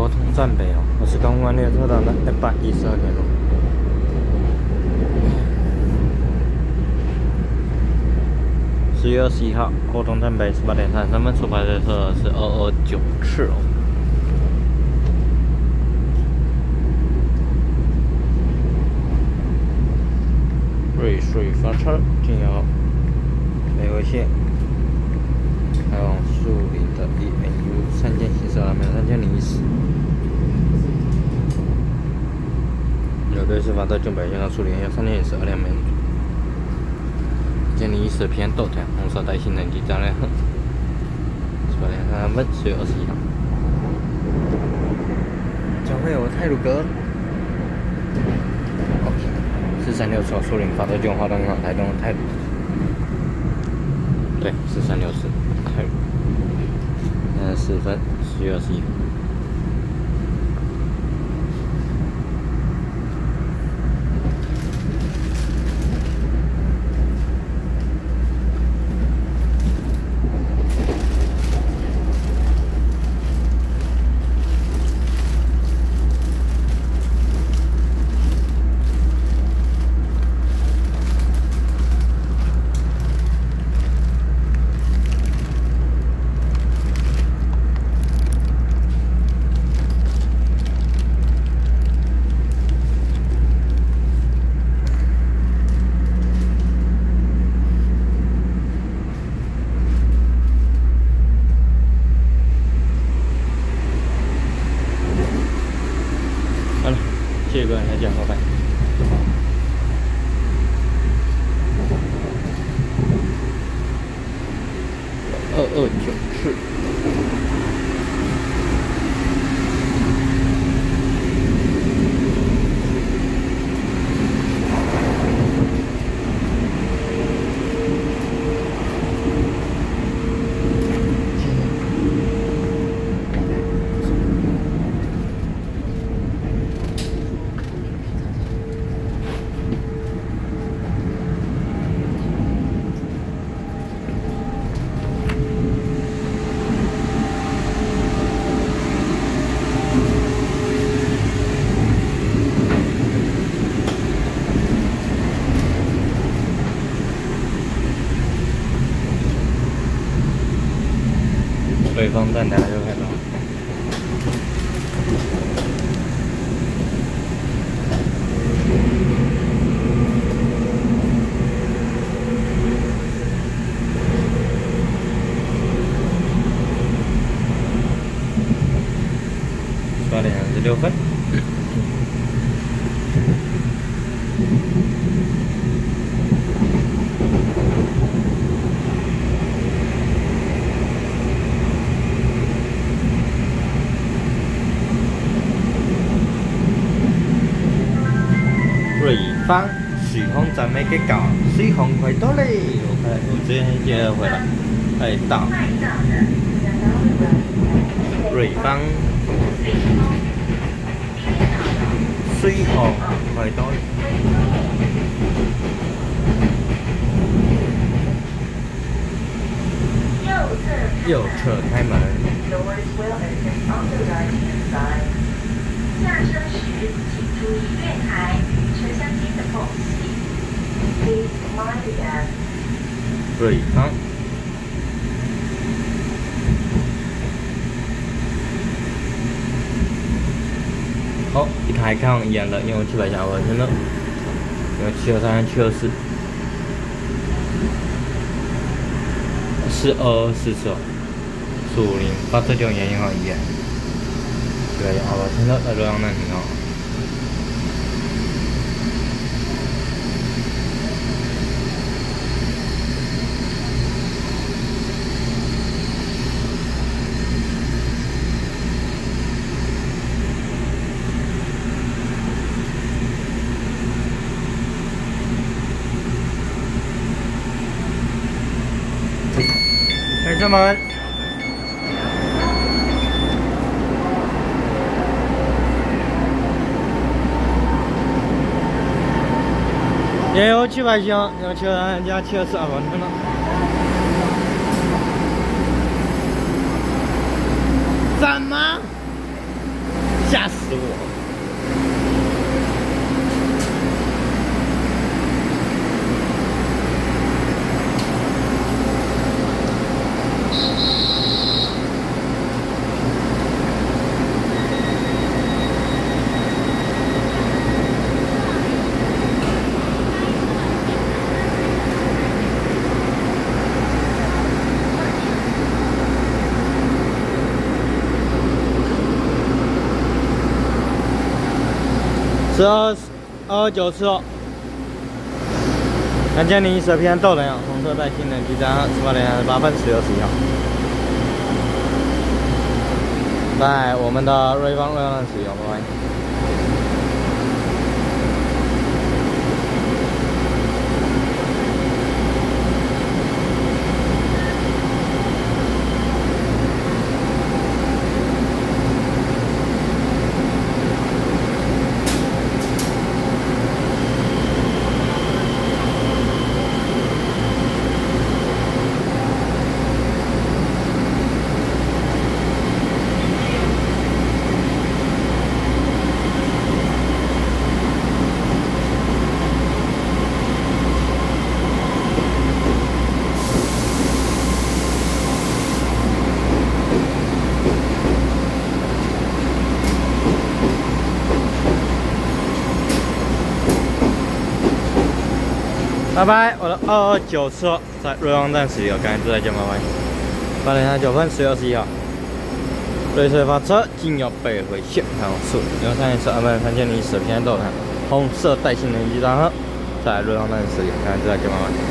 活通站北哦，我是刚完列车到了112年路。10月21号，活通站北18点33分出发的车是229次哦。瑞穗发车经由北回线，开往树林的 ENU 3间行驶了3010。有对是发到旧北线到树林要3012辆每1010偏豆条，红色带行人及站内18点33分，10月21号。将会有太鲁阁。436从树林发到中华东银行台东太鲁。对，4364太鲁。4分，10月21号。谢谢各位，再见，拜拜。229次。北方站大家就看到。18点36分。瑞芳水丰站没给搞，水丰快到嘞！我这边接回来，快到。瑞芳水丰快到嘞！右侧开门。 下车时请注意月台与车厢间的缝隙。Please mind the gap. 瑞芳。好，一台开往宜兰了，因为我700下我真的，因为723、724，42次哦，树林发车就沿银行宜兰。对，我听到在中央那挺好。开车门。也有700箱，要723加724啊，完成了。怎么？ 吓死我！1229次哦，3010偏逗人啊，红色带新人机站出发点8分10秒11号，在我们的瑞芳瑞浪使用，拜拜。拜拜，我的229车在瑞芳站驶离，赶紧再见，拜拜。8点9分10秒21号，瑞穗发车进入北回线，看我速，03是3010偏逗台，红色带新人机站在瑞芳站驶离，赶紧再见，拜拜。